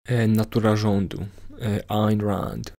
Natura rządu. Ayn Rand.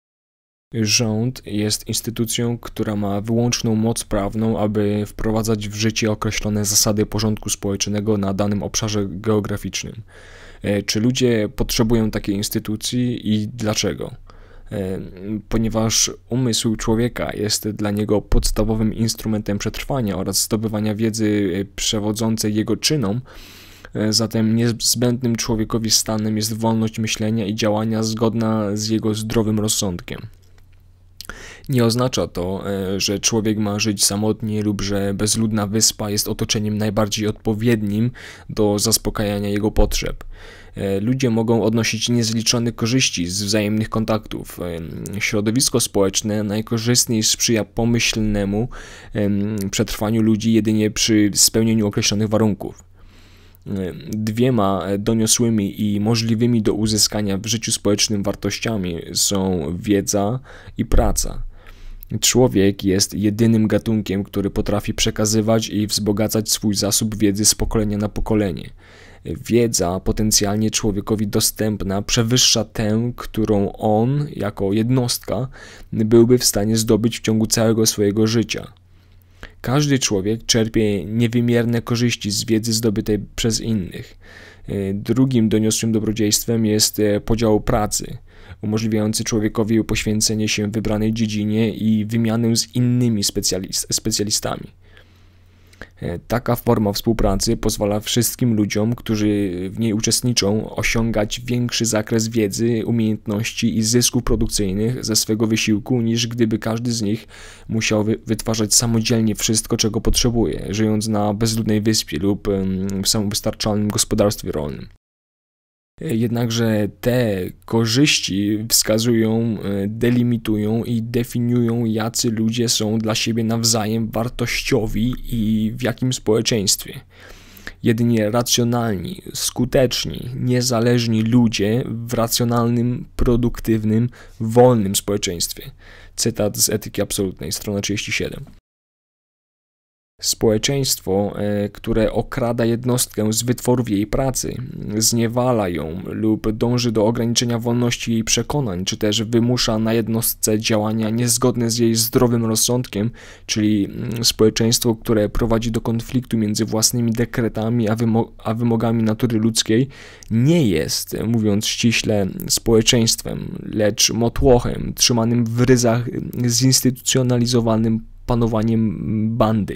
Rząd jest instytucją, która ma wyłączną moc prawną, aby wprowadzać w życie określone zasady porządku społecznego na danym obszarze geograficznym. Czy ludzie potrzebują takiej instytucji i dlaczego? Ponieważ umysł człowieka jest dla niego podstawowym instrumentem przetrwania oraz zdobywania wiedzy przewodzącej jego czynom, zatem niezbędnym człowiekowi stanem jest wolność myślenia i działania zgodna z jego zdrowym rozsądkiem. Nie oznacza to, że człowiek ma żyć samotnie lub że bezludna wyspa jest otoczeniem najbardziej odpowiednim do zaspokajania jego potrzeb. Ludzie mogą odnosić niezliczone korzyści z wzajemnych kontaktów. Środowisko społeczne najkorzystniej sprzyja pomyślnemu przetrwaniu ludzi jedynie przy spełnieniu określonych warunków. Dwiema doniosłymi i możliwymi do uzyskania w życiu społecznym wartościami są wiedza i praca. Człowiek jest jedynym gatunkiem, który potrafi przekazywać i wzbogacać swój zasób wiedzy z pokolenia na pokolenie. Wiedza potencjalnie człowiekowi dostępna przewyższa tę, którą on, jako jednostka, byłby w stanie zdobyć w ciągu całego swojego życia. Każdy człowiek czerpie niewymierne korzyści z wiedzy zdobytej przez innych. Drugim doniosłym dobrodziejstwem jest podział pracy, umożliwiający człowiekowi poświęcenie się wybranej dziedzinie i wymianę z innymi specjalistami. Taka forma współpracy pozwala wszystkim ludziom, którzy w niej uczestniczą, osiągać większy zakres wiedzy, umiejętności i zysków produkcyjnych ze swego wysiłku, niż gdyby każdy z nich musiał wytwarzać samodzielnie wszystko, czego potrzebuje, żyjąc na bezludnej wyspie lub w samowystarczalnym gospodarstwie rolnym. Jednakże te korzyści wskazują, delimitują i definiują, jacy ludzie są dla siebie nawzajem wartościowi i w jakim społeczeństwie. Jedynie racjonalni, skuteczni, niezależni ludzie w racjonalnym, produktywnym, wolnym społeczeństwie. Cytat z Etyki Absolutnej, strona 37. Społeczeństwo, które okrada jednostkę z wytworów jej pracy, zniewala ją lub dąży do ograniczenia wolności jej przekonań, czy też wymusza na jednostce działania niezgodne z jej zdrowym rozsądkiem, czyli społeczeństwo, które prowadzi do konfliktu między własnymi dekretami a wymogami natury ludzkiej, nie jest, mówiąc ściśle, społeczeństwem, lecz motłochem trzymanym w ryzach zinstytucjonalizowanym panowaniem bandy.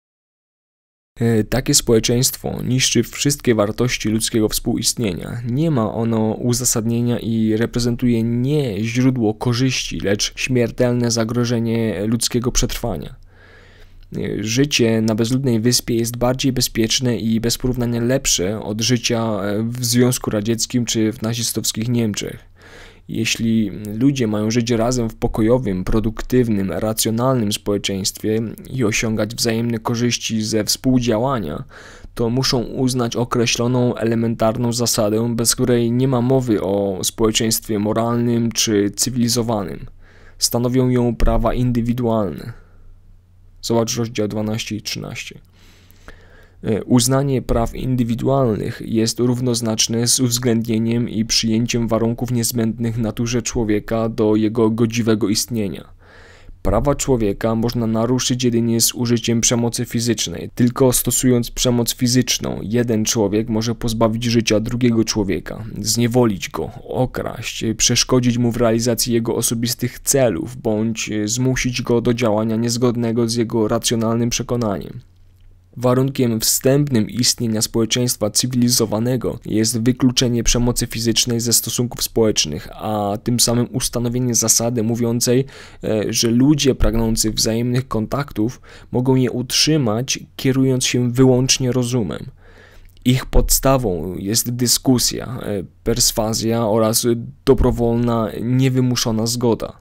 Takie społeczeństwo niszczy wszystkie wartości ludzkiego współistnienia. Nie ma ono uzasadnienia i reprezentuje nie źródło korzyści, lecz śmiertelne zagrożenie ludzkiego przetrwania. Życie na bezludnej wyspie jest bardziej bezpieczne i bez porównania lepsze od życia w Związku Radzieckim czy w nazistowskich Niemczech. Jeśli ludzie mają żyć razem w pokojowym, produktywnym, racjonalnym społeczeństwie i osiągać wzajemne korzyści ze współdziałania, to muszą uznać określoną elementarną zasadę, bez której nie ma mowy o społeczeństwie moralnym czy cywilizowanym. Stanowią ją prawa indywidualne. Zobacz rozdział 12 i 13. Uznanie praw indywidualnych jest równoznaczne z uwzględnieniem i przyjęciem warunków niezbędnych naturze człowieka do jego godziwego istnienia. Prawa człowieka można naruszyć jedynie z użyciem przemocy fizycznej. Tylko stosując przemoc fizyczną, jeden człowiek może pozbawić życia drugiego człowieka, zniewolić go, okraść, przeszkodzić mu w realizacji jego osobistych celów, bądź zmusić go do działania niezgodnego z jego racjonalnym przekonaniem. Warunkiem wstępnym istnienia społeczeństwa cywilizowanego jest wykluczenie przemocy fizycznej ze stosunków społecznych, a tym samym ustanowienie zasady mówiącej, że ludzie pragnący wzajemnych kontaktów mogą je utrzymać, kierując się wyłącznie rozumem. Ich podstawą jest dyskusja, perswazja oraz dobrowolna, niewymuszona zgoda.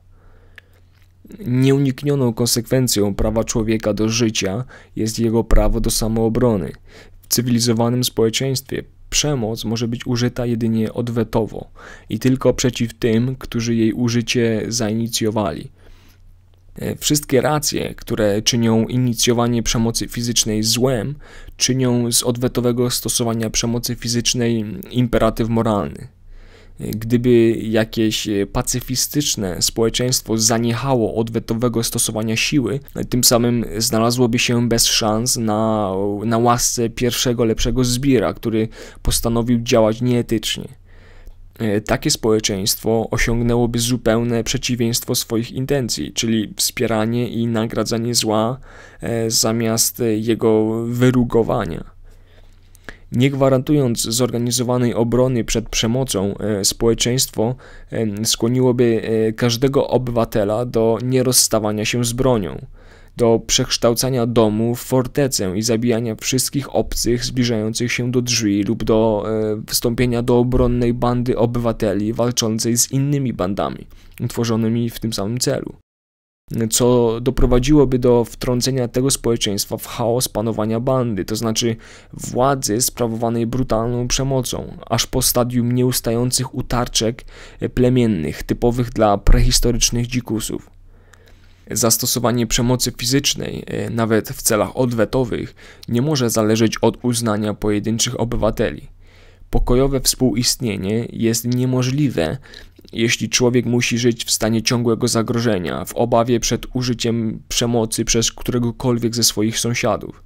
Nieuniknioną konsekwencją prawa człowieka do życia jest jego prawo do samoobrony. W cywilizowanym społeczeństwie przemoc może być użyta jedynie odwetowo i tylko przeciw tym, którzy jej użycie zainicjowali. Wszystkie racje, które czynią inicjowanie przemocy fizycznej złem, czynią z odwetowego stosowania przemocy fizycznej imperatyw moralny. Gdyby jakieś pacyfistyczne społeczeństwo zaniechało od wetowego stosowania siły, tym samym znalazłoby się bez szans na łasce pierwszego lepszego zbira, który postanowił działać nieetycznie. Takie społeczeństwo osiągnęłoby zupełne przeciwieństwo swoich intencji, czyli wspieranie i nagradzanie zła zamiast jego wyrugowania. Nie gwarantując zorganizowanej obrony przed przemocą, społeczeństwo skłoniłoby każdego obywatela do nierozstawania się z bronią, do przekształcania domu w fortecę i zabijania wszystkich obcych zbliżających się do drzwi lub do wstąpienia do obronnej bandy obywateli walczącej z innymi bandami utworzonymi w tym samym celu, co doprowadziłoby do wtrącenia tego społeczeństwa w chaos panowania bandy, to znaczy władzy sprawowanej brutalną przemocą, aż po stadium nieustających utarczek plemiennych typowych dla prehistorycznych dzikusów. Zastosowanie przemocy fizycznej, nawet w celach odwetowych, nie może zależeć od uznania pojedynczych obywateli. Pokojowe współistnienie jest niemożliwe, jeśli człowiek musi żyć w stanie ciągłego zagrożenia, w obawie przed użyciem przemocy przez któregokolwiek ze swoich sąsiadów.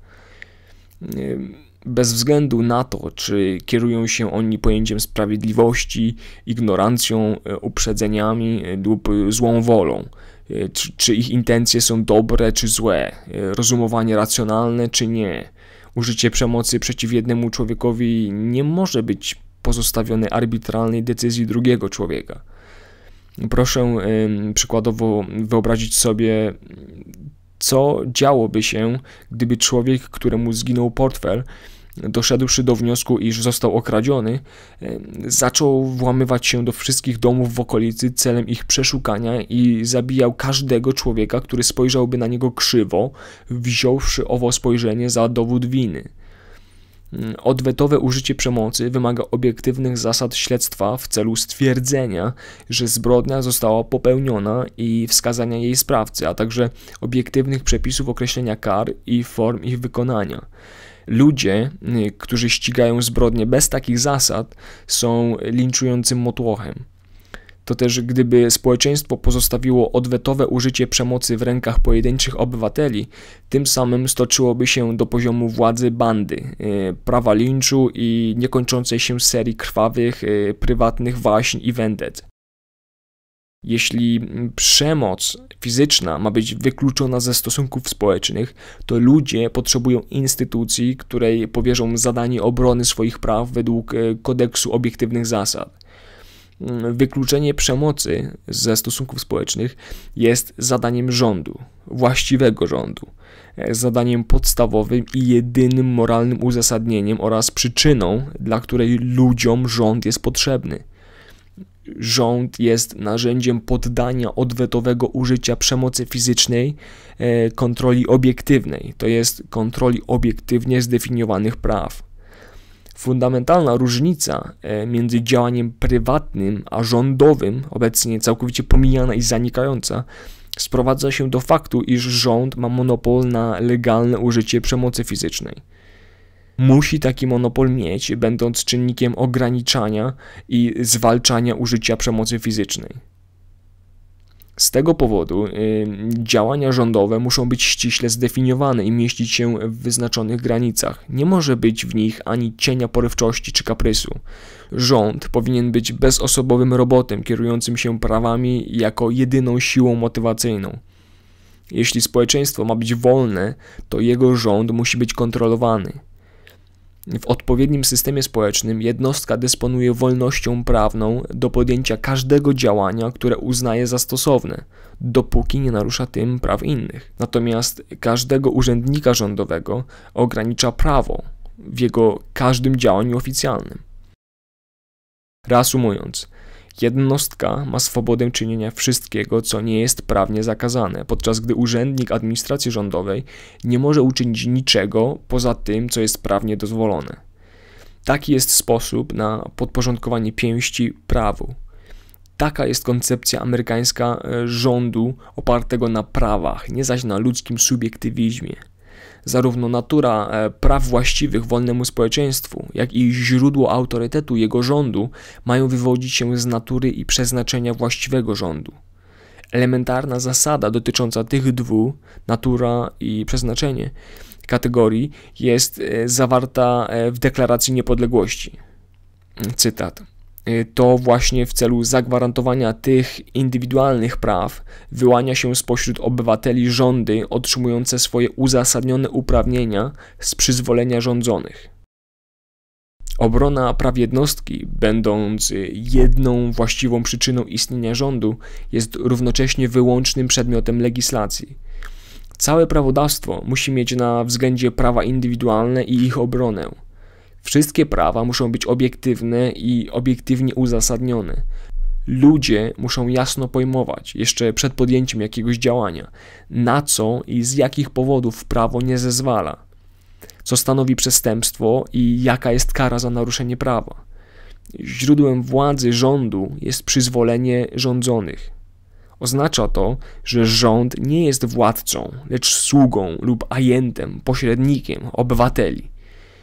Bez względu na to, czy kierują się oni pojęciem sprawiedliwości, ignorancją, uprzedzeniami lub złą wolą, czy ich intencje są dobre czy złe, rozumowanie racjonalne czy nie. Użycie przemocy przeciw jednemu człowiekowi nie może być pozostawione arbitralnej decyzji drugiego człowieka. Proszę przykładowo wyobrazić sobie, co działoby się, gdyby człowiek, któremu zginął portfel, doszedłszy do wniosku, iż został okradziony, zaczął włamywać się do wszystkich domów w okolicy celem ich przeszukania i zabijał każdego człowieka, który spojrzałby na niego krzywo, wziąwszy owo spojrzenie za dowód winy. Odwetowe użycie przemocy wymaga obiektywnych zasad śledztwa w celu stwierdzenia, że zbrodnia została popełniona i wskazania jej sprawcy, a także obiektywnych przepisów określenia kar i form ich wykonania. Ludzie, którzy ścigają zbrodnie bez takich zasad, są linczującym motłochem. To też gdyby społeczeństwo pozostawiło odwetowe użycie przemocy w rękach pojedynczych obywateli, tym samym stoczyłoby się do poziomu władzy bandy, prawa linczu i niekończącej się serii krwawych, prywatnych waśń i wendet. Jeśli przemoc fizyczna ma być wykluczona ze stosunków społecznych, to ludzie potrzebują instytucji, której powierzą zadanie obrony swoich praw według kodeksu obiektywnych zasad. Wykluczenie przemocy ze stosunków społecznych jest zadaniem rządu, właściwego rządu, zadaniem podstawowym i jedynym moralnym uzasadnieniem oraz przyczyną, dla której ludziom rząd jest potrzebny. Rząd jest narzędziem poddania odwetowego użycia przemocy fizycznej kontroli obiektywnej, to jest kontroli obiektywnie zdefiniowanych praw. Fundamentalna różnica między działaniem prywatnym a rządowym, obecnie całkowicie pomijana i zanikająca, sprowadza się do faktu, iż rząd ma monopol na legalne użycie przemocy fizycznej. Musi taki monopol mieć, będąc czynnikiem ograniczania i zwalczania użycia przemocy fizycznej. Z tego powodu działania rządowe muszą być ściśle zdefiniowane i mieścić się w wyznaczonych granicach. Nie może być w nich ani cienia porywczości czy kaprysu. Rząd powinien być bezosobowym robotem kierującym się prawami jako jedyną siłą motywacyjną. Jeśli społeczeństwo ma być wolne, to jego rząd musi być kontrolowany. W odpowiednim systemie społecznym jednostka dysponuje wolnością prawną do podjęcia każdego działania, które uznaje za stosowne, dopóki nie narusza tym praw innych. Natomiast każdego urzędnika rządowego ogranicza prawo w jego każdym działaniu oficjalnym. Reasumując, jednostka ma swobodę czynienia wszystkiego, co nie jest prawnie zakazane, podczas gdy urzędnik administracji rządowej nie może uczynić niczego poza tym, co jest prawnie dozwolone. Taki jest sposób na podporządkowanie pięści prawu. Taka jest koncepcja amerykańska rządu opartego na prawach, nie zaś na ludzkim subiektywizmie. Zarówno natura praw właściwych wolnemu społeczeństwu, jak i źródło autorytetu jego rządu mają wywodzić się z natury i przeznaczenia właściwego rządu. Elementarna zasada dotycząca tych dwóch, natura i przeznaczenie, kategorii jest zawarta w Deklaracji Niepodległości. Cytat. To właśnie w celu zagwarantowania tych indywidualnych praw wyłania się spośród obywateli rządy otrzymujące swoje uzasadnione uprawnienia z przyzwolenia rządzonych. Obrona praw jednostki, będąc jedną właściwą przyczyną istnienia rządu, jest równocześnie wyłącznym przedmiotem legislacji. Całe prawodawstwo musi mieć na względzie prawa indywidualne i ich obronę. Wszystkie prawa muszą być obiektywne i obiektywnie uzasadnione. Ludzie muszą jasno pojmować, jeszcze przed podjęciem jakiegoś działania, na co i z jakich powodów prawo nie zezwala, co stanowi przestępstwo i jaka jest kara za naruszenie prawa. Źródłem władzy rządu jest przyzwolenie rządzonych. Oznacza to, że rząd nie jest władcą, lecz sługą lub ajentem, pośrednikiem obywateli.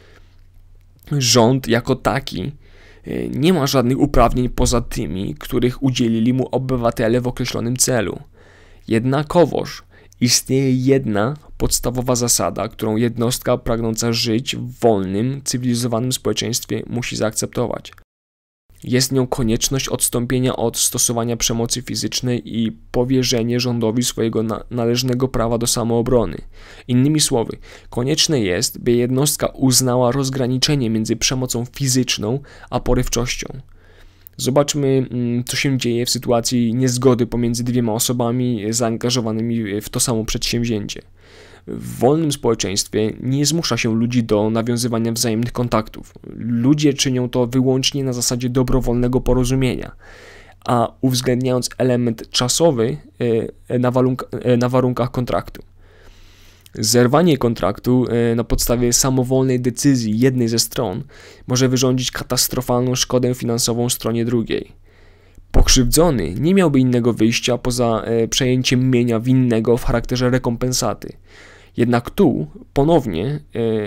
Rząd jako taki nie ma żadnych uprawnień poza tymi, których udzielili mu obywatele w określonym celu. Jednakowoż istnieje jedna podstawowa zasada, którą jednostka pragnąca żyć w wolnym, cywilizowanym społeczeństwie musi zaakceptować. Jest nią konieczność odstąpienia od stosowania przemocy fizycznej i powierzenie rządowi swojego należnego prawa do samoobrony. Innymi słowy, konieczne jest, by jednostka uznała rozgraniczenie między przemocą fizyczną a porywczością. Zobaczmy, co się dzieje w sytuacji niezgody pomiędzy dwiema osobami zaangażowanymi w to samo przedsięwzięcie. W wolnym społeczeństwie nie zmusza się ludzi do nawiązywania wzajemnych kontaktów. Ludzie czynią to wyłącznie na zasadzie dobrowolnego porozumienia, a uwzględniając element czasowy na warunkach kontraktu. Zerwanie kontraktu na podstawie samowolnej decyzji jednej ze stron może wyrządzić katastrofalną szkodę finansową stronie drugiej. Pokrzywdzony nie miałby innego wyjścia poza przejęciem mienia winnego w charakterze rekompensaty. Jednak tu ponownie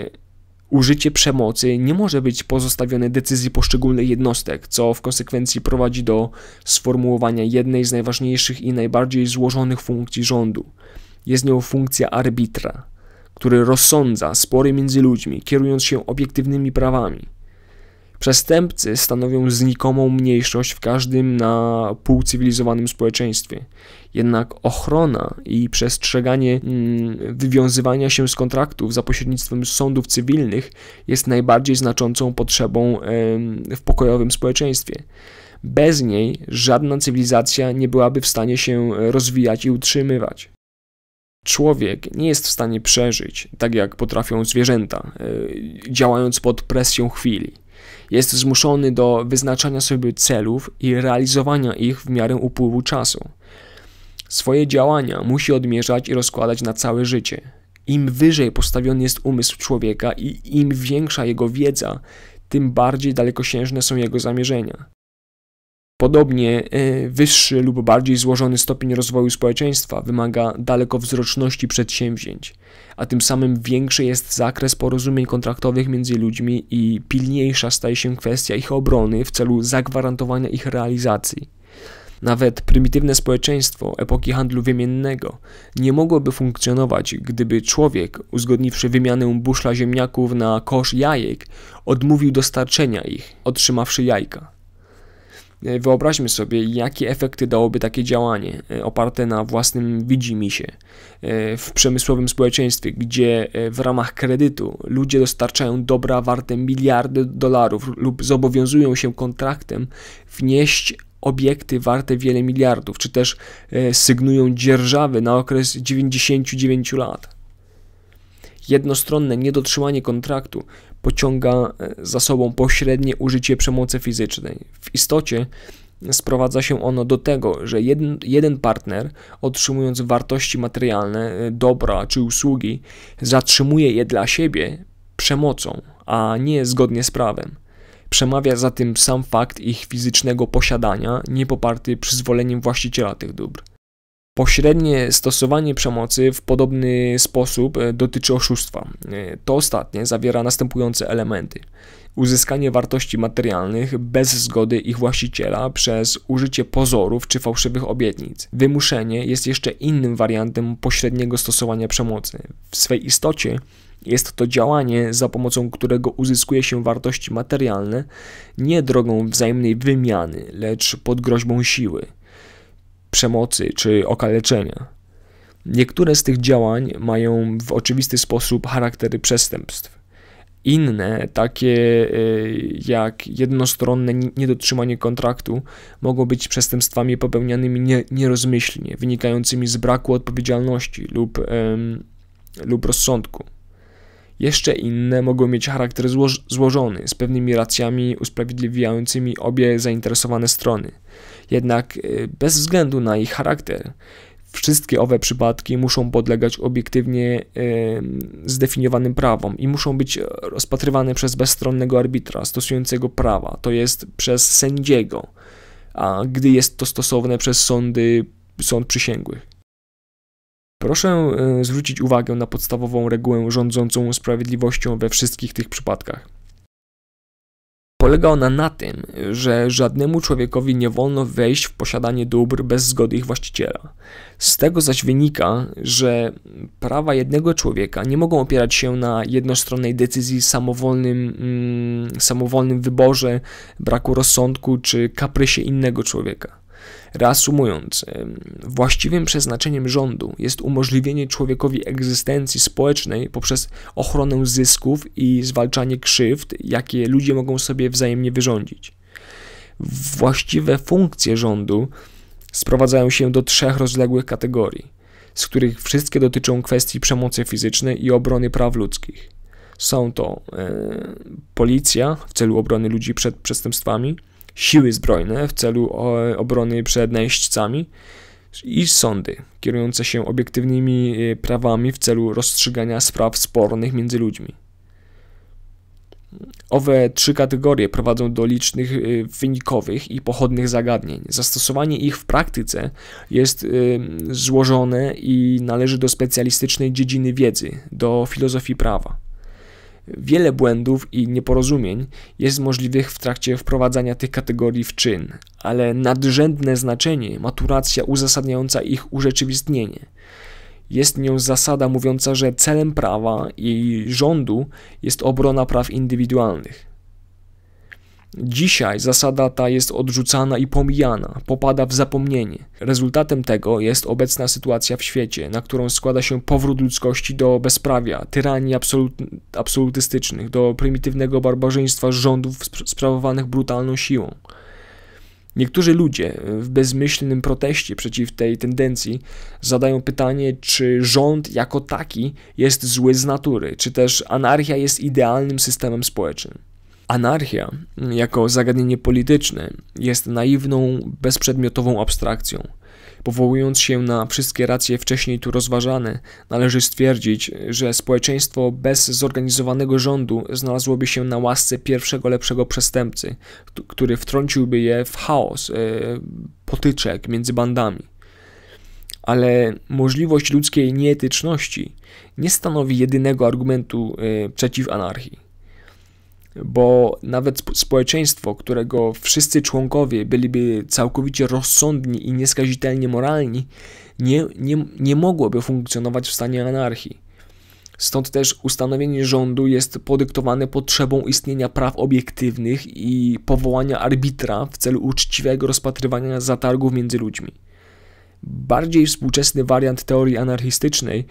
użycie przemocy nie może być pozostawione decyzji poszczególnych jednostek, co w konsekwencji prowadzi do sformułowania jednej z najważniejszych i najbardziej złożonych funkcji rządu. Jest nią funkcja arbitra, który rozsądza spory między ludźmi, kierując się obiektywnymi prawami. Przestępcy stanowią znikomą mniejszość w każdym na półcywilizowanym społeczeństwie. Jednak ochrona i przestrzeganie wywiązywania się z kontraktów za pośrednictwem sądów cywilnych jest najbardziej znaczącą potrzebą w pokojowym społeczeństwie. Bez niej żadna cywilizacja nie byłaby w stanie się rozwijać i utrzymywać. Człowiek nie jest w stanie przeżyć, tak jak potrafią zwierzęta, działając pod presją chwili. Jest zmuszony do wyznaczania sobie celów i realizowania ich w miarę upływu czasu. Swoje działania musi odmierzać i rozkładać na całe życie. Im wyżej postawiony jest umysł człowieka i im większa jego wiedza, tym bardziej dalekosiężne są jego zamierzenia. Podobnie wyższy lub bardziej złożony stopień rozwoju społeczeństwa wymaga dalekowzroczności przedsięwzięć, a tym samym większy jest zakres porozumień kontraktowych między ludźmi i pilniejsza staje się kwestia ich obrony w celu zagwarantowania ich realizacji. Nawet prymitywne społeczeństwo epoki handlu wymiennego nie mogłoby funkcjonować, gdyby człowiek, uzgodniwszy wymianę buszla ziemniaków na kosz jajek, odmówił dostarczenia ich, otrzymawszy jajka. Wyobraźmy sobie, jakie efekty dałoby takie działanie oparte na własnym widzimisię w przemysłowym społeczeństwie, gdzie w ramach kredytu ludzie dostarczają dobra warte miliardy dolarów lub zobowiązują się kontraktem wnieść obiekty warte wiele miliardów, czy też sygnują dzierżawy na okres 99 lat. Jednostronne niedotrzymanie kontraktu pociąga za sobą pośrednie użycie przemocy fizycznej. W istocie sprowadza się ono do tego, że jeden partner, otrzymując wartości materialne, dobra czy usługi, zatrzymuje je dla siebie przemocą, a nie zgodnie z prawem. Przemawia za tym sam fakt ich fizycznego posiadania, nie poparty przyzwoleniem właściciela tych dóbr. Pośrednie stosowanie przemocy w podobny sposób dotyczy oszustwa. To ostatnie zawiera następujące elementy: uzyskanie wartości materialnych bez zgody ich właściciela przez użycie pozorów czy fałszywych obietnic. Wymuszenie jest jeszcze innym wariantem pośredniego stosowania przemocy. W swej istocie jest to działanie, za pomocą którego uzyskuje się wartości materialne nie drogą wzajemnej wymiany, lecz pod groźbą siły, przemocy czy okaleczenia. Niektóre z tych działań mają w oczywisty sposób charaktery przestępstw. Inne, takie jak jednostronne niedotrzymanie kontraktu, mogą być przestępstwami popełnianymi nierozmyślnie, wynikającymi z braku odpowiedzialności lub rozsądku. Jeszcze inne mogą mieć charakter złożony, z pewnymi racjami usprawiedliwiającymi obie zainteresowane strony. Jednak bez względu na ich charakter, wszystkie owe przypadki muszą podlegać obiektywnie zdefiniowanym prawom i muszą być rozpatrywane przez bezstronnego arbitra stosującego prawa, to jest przez sędziego, a gdy jest to stosowne przez sąd przysięgłych. Proszę zwrócić uwagę na podstawową regułę rządzącą sprawiedliwością we wszystkich tych przypadkach. Polega ona na tym, że żadnemu człowiekowi nie wolno wejść w posiadanie dóbr bez zgody ich właściciela. Z tego zaś wynika, że prawa jednego człowieka nie mogą opierać się na jednostronnej decyzji, samowolnym wyborze, braku rozsądku czy kaprysie innego człowieka. Reasumując, właściwym przeznaczeniem rządu jest umożliwienie człowiekowi egzystencji społecznej poprzez ochronę zysków i zwalczanie krzywd, jakie ludzie mogą sobie wzajemnie wyrządzić. Właściwe funkcje rządu sprowadzają się do 3 rozległych kategorii, z których wszystkie dotyczą kwestii przemocy fizycznej i obrony praw ludzkich. Są to policja w celu obrony ludzi przed przestępstwami, siły zbrojne w celu obrony przed najeźdźcami i sądy kierujące się obiektywnymi prawami w celu rozstrzygania spraw spornych między ludźmi. Owe 3 kategorie prowadzą do licznych wynikowych i pochodnych zagadnień. Zastosowanie ich w praktyce jest złożone i należy do specjalistycznej dziedziny wiedzy, do filozofii prawa. Wiele błędów i nieporozumień jest możliwych w trakcie wprowadzania tych kategorii w czyn, ale nadrzędne znaczenie ma tu racja uzasadniająca ich urzeczywistnienie. Jest nią zasada mówiąca, że celem prawa i rządu jest obrona praw indywidualnych. Dzisiaj zasada ta jest odrzucana i pomijana, popada w zapomnienie. Rezultatem tego jest obecna sytuacja w świecie, na którą składa się powrót ludzkości do bezprawia, tyranii absolutystycznych, do prymitywnego barbarzyństwa rządów sprawowanych brutalną siłą. Niektórzy ludzie w bezmyślnym proteście przeciw tej tendencji zadają pytanie, czy rząd jako taki jest zły z natury, czy też anarchia jest idealnym systemem społecznym. Anarchia, jako zagadnienie polityczne, jest naiwną, bezprzedmiotową abstrakcją. Powołując się na wszystkie racje wcześniej tu rozważane, należy stwierdzić, że społeczeństwo bez zorganizowanego rządu znalazłoby się na łasce pierwszego lepszego przestępcy, który wtrąciłby je w chaos potyczek między bandami. Ale możliwość ludzkiej nieetyczności nie stanowi jedynego argumentu przeciw anarchii. Bo nawet społeczeństwo, którego wszyscy członkowie byliby całkowicie rozsądni i nieskazitelnie moralni, nie mogłoby funkcjonować w stanie anarchii. Stąd też ustanowienie rządu jest podyktowane potrzebą istnienia praw obiektywnych i powołania arbitra w celu uczciwego rozpatrywania zatargów między ludźmi. Bardziej współczesny wariant teorii anarchistycznej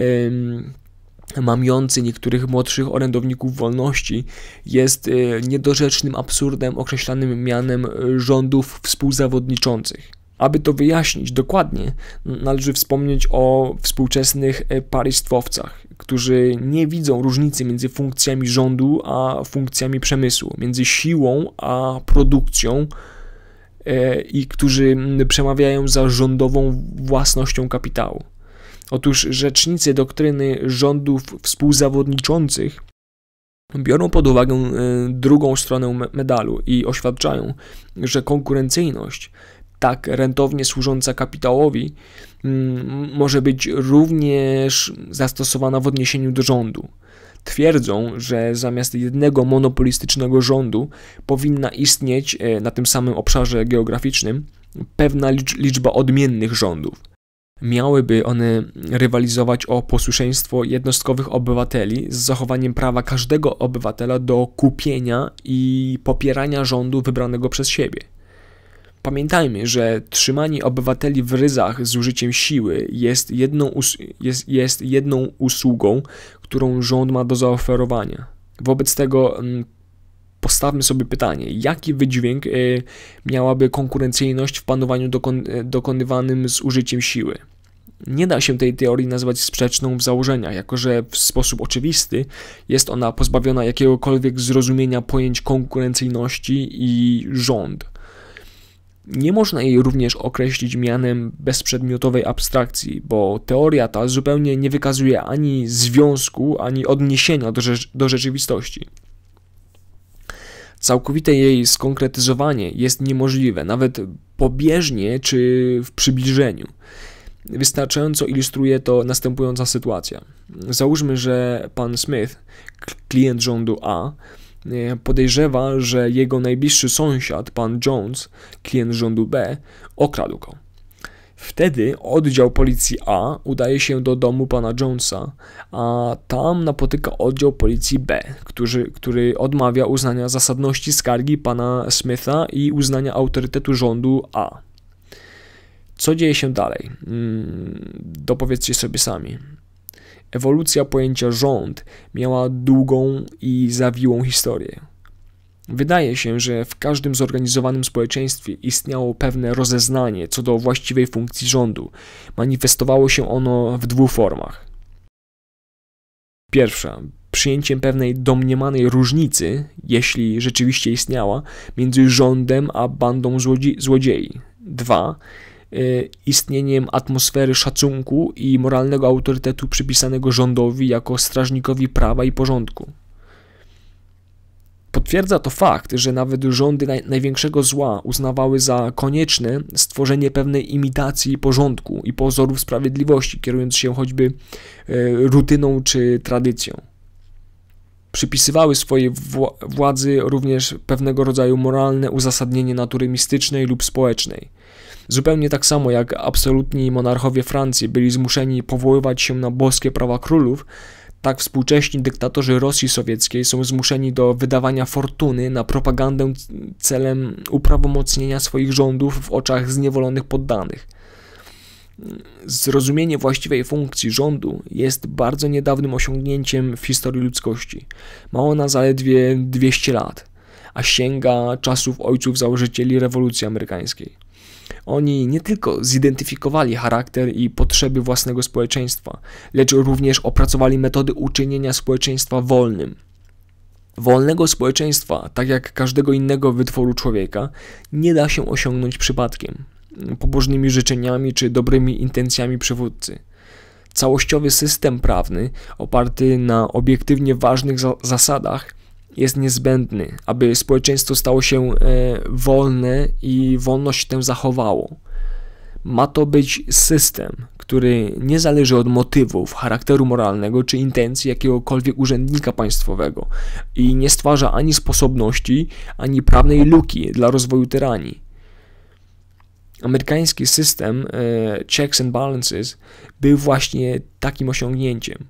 mamiący niektórych młodszych orędowników wolności jest niedorzecznym absurdem określanym mianem rządów współzawodniczących. Aby to wyjaśnić dokładnie, należy wspomnieć o współczesnych państwowcach, którzy nie widzą różnicy między funkcjami rządu a funkcjami przemysłu, między siłą a produkcją i którzy przemawiają za rządową własnością kapitału. Otóż rzecznicy doktryny rządów współzawodniczących biorą pod uwagę drugą stronę medalu i oświadczają, że konkurencyjność tak rentownie służąca kapitałowi, może być również zastosowana w odniesieniu do rządu. Twierdzą, że zamiast jednego monopolistycznego rządu powinna istnieć na tym samym obszarze geograficznym pewna liczba odmiennych rządów. Miałyby one rywalizować o posłuszeństwo jednostkowych obywateli z zachowaniem prawa każdego obywatela do kupienia i popierania rządu wybranego przez siebie. Pamiętajmy, że trzymanie obywateli w ryzach z użyciem siły jest jedną usługą, którą rząd ma do zaoferowania. Wobec tego postawmy sobie pytanie, jaki wydźwięk miałaby konkurencyjność w panowaniu dokonywanym z użyciem siły? Nie da się tej teorii nazwać sprzeczną w założeniach, jako że w sposób oczywisty jest ona pozbawiona jakiegokolwiek zrozumienia pojęć konkurencyjności i rząd. Nie można jej również określić mianem bezprzedmiotowej abstrakcji, bo teoria ta zupełnie nie wykazuje ani związku, ani odniesienia do rzeczywistości. Całkowite jej skonkretyzowanie jest niemożliwe, nawet pobieżnie czy w przybliżeniu. Wystarczająco ilustruje to następująca sytuacja. Załóżmy, że pan Smith, klient rządu A, podejrzewa, że jego najbliższy sąsiad, pan Jones, klient rządu B, okradł go. Wtedy oddział policji A udaje się do domu pana Jonesa, a tam napotyka oddział policji B, który odmawia uznania zasadności skargi pana Smitha i uznania autorytetu rządu A. Co dzieje się dalej? Dopowiedzcie sobie sami. Ewolucja pojęcia rząd miała długą i zawiłą historię. Wydaje się, że w każdym zorganizowanym społeczeństwie istniało pewne rozeznanie co do właściwej funkcji rządu. Manifestowało się ono w dwóch formach. Pierwsza, przyjęciem pewnej domniemanej różnicy, jeśli rzeczywiście istniała, między rządem a bandą złodziei. Dwa, istnieniem atmosfery szacunku i moralnego autorytetu przypisanego rządowi jako strażnikowi prawa i porządku. Potwierdza to fakt, że nawet rządy największego zła uznawały za konieczne stworzenie pewnej imitacji porządku i pozorów sprawiedliwości, kierując się choćby rutyną czy tradycją. Przypisywały swojej władzy również pewnego rodzaju moralne uzasadnienie natury mistycznej lub społecznej. Zupełnie tak samo jak absolutni monarchowie Francji byli zmuszeni powoływać się na boskie prawa królów, tak współcześni dyktatorzy Rosji Sowieckiej są zmuszeni do wydawania fortuny na propagandę celem uprawomocnienia swoich rządów w oczach zniewolonych poddanych. Zrozumienie właściwej funkcji rządu jest bardzo niedawnym osiągnięciem w historii ludzkości. Ma ona zaledwie 200 lat, a sięga czasów ojców założycieli rewolucji amerykańskiej. Oni nie tylko zidentyfikowali charakter i potrzeby własnego społeczeństwa, lecz również opracowali metody uczynienia społeczeństwa wolnym. Wolnego społeczeństwa, tak jak każdego innego wytworu człowieka, nie da się osiągnąć przypadkiem, pobożnymi życzeniami czy dobrymi intencjami przywódcy. Całościowy system prawny, oparty na obiektywnie ważnych zasadach, jest niezbędny, aby społeczeństwo stało się wolne i wolność tę zachowało. Ma to być system, który nie zależy od motywów, charakteru moralnego czy intencji jakiegokolwiek urzędnika państwowego i nie stwarza ani sposobności, ani prawnej luki dla rozwoju tyranii. Amerykański system checks and balances był właśnie takim osiągnięciem.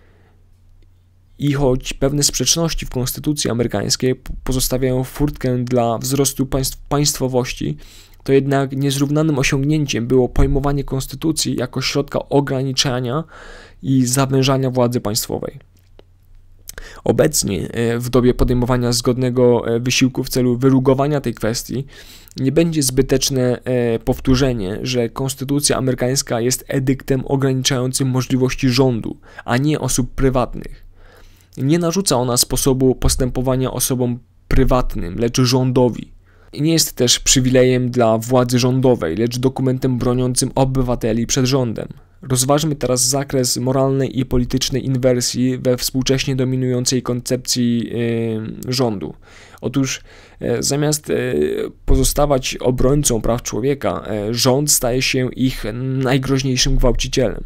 I choć pewne sprzeczności w konstytucji amerykańskiej pozostawiają furtkę dla wzrostu państwowości, to jednak niezrównanym osiągnięciem było pojmowanie konstytucji jako środka ograniczania i zawężania władzy państwowej. Obecnie, w dobie podejmowania zgodnego wysiłku w celu wyrugowania tej kwestii, nie będzie zbyteczne powtórzenie, że konstytucja amerykańska jest edyktem ograniczającym możliwości rządu, a nie osób prywatnych. Nie narzuca ona sposobu postępowania osobom prywatnym, lecz rządowi. Nie jest też przywilejem dla władzy rządowej, lecz dokumentem broniącym obywateli przed rządem. Rozważmy teraz zakres moralnej i politycznej inwersji we współcześnie dominującej koncepcji rządu. Otóż zamiast pozostawać obrońcą praw człowieka, rząd staje się ich najgroźniejszym gwałcicielem.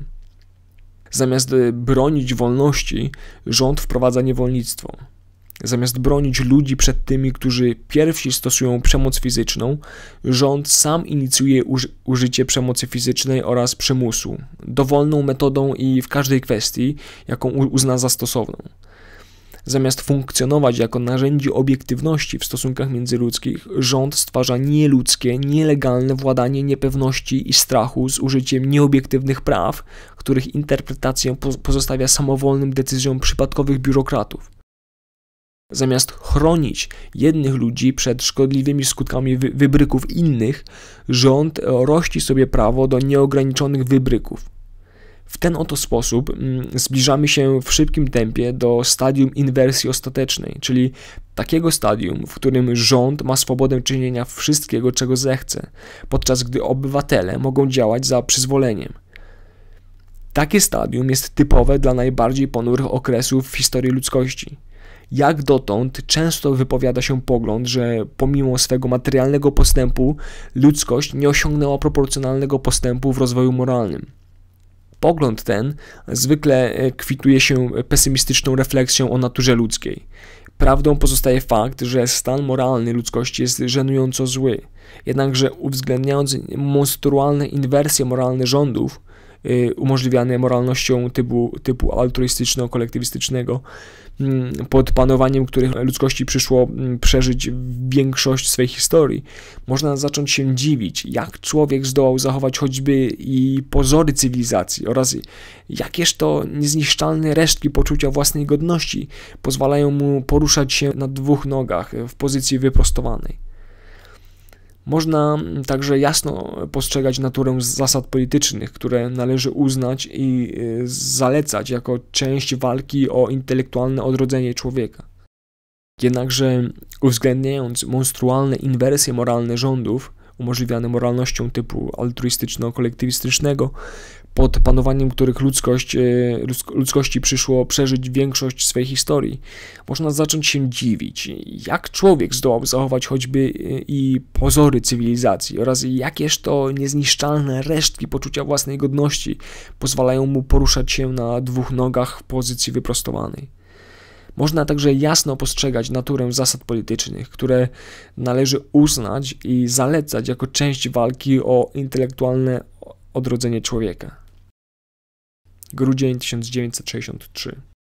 Zamiast bronić wolności, rząd wprowadza niewolnictwo. Zamiast bronić ludzi przed tymi, którzy pierwsi stosują przemoc fizyczną, rząd sam inicjuje użycie przemocy fizycznej oraz przymusu, dowolną metodą i w każdej kwestii, jaką uzna za stosowną. Zamiast funkcjonować jako narzędzie obiektywności w stosunkach międzyludzkich, rząd stwarza nieludzkie, nielegalne władanie niepewności i strachu z użyciem nieobiektywnych praw, których interpretację pozostawia samowolnym decyzjom przypadkowych biurokratów. Zamiast chronić jednych ludzi przed szkodliwymi skutkami wybryków innych, rząd rości sobie prawo do nieograniczonych wybryków. W ten oto sposób zbliżamy się w szybkim tempie do stadium inwersji ostatecznej, czyli takiego stadium, w którym rząd ma swobodę czynienia wszystkiego, czego zechce, podczas gdy obywatele mogą działać za przyzwoleniem. Takie stadium jest typowe dla najbardziej ponurych okresów w historii ludzkości. Jak dotąd często wypowiada się pogląd, że pomimo swego materialnego postępu ludzkość nie osiągnęła proporcjonalnego postępu w rozwoju moralnym. Pogląd ten zwykle kwituje się pesymistyczną refleksją o naturze ludzkiej. Prawdą pozostaje fakt, że stan moralny ludzkości jest żenująco zły. Jednakże uwzględniając monstrualne inwersje moralne rządów, umożliwiane moralnością typu altruistyczno-kolektywistycznego, pod panowaniem których ludzkości przyszło przeżyć większość swej historii, można zacząć się dziwić, jak człowiek zdołał zachować choćby i pozory cywilizacji oraz jakież to niezniszczalne resztki poczucia własnej godności pozwalają mu poruszać się na dwóch nogach w pozycji wyprostowanej. Można także jasno postrzegać naturę zasad politycznych, które należy uznać i zalecać jako część walki o intelektualne odrodzenie człowieka. Jednakże uwzględniając monstrualne inwersje moralne rządów, umożliwiane moralnością typu altruistyczno-kolektywistycznego, pod panowaniem których ludzkości przyszło przeżyć większość swej historii, można zacząć się dziwić, jak człowiek zdołał zachować choćby i pozory cywilizacji oraz jakież to niezniszczalne resztki poczucia własnej godności pozwalają mu poruszać się na dwóch nogach w pozycji wyprostowanej. Można także jasno postrzegać naturę zasad politycznych, które należy uznać i zalecać jako część walki o intelektualne odrodzenie człowieka. Grudzień 1963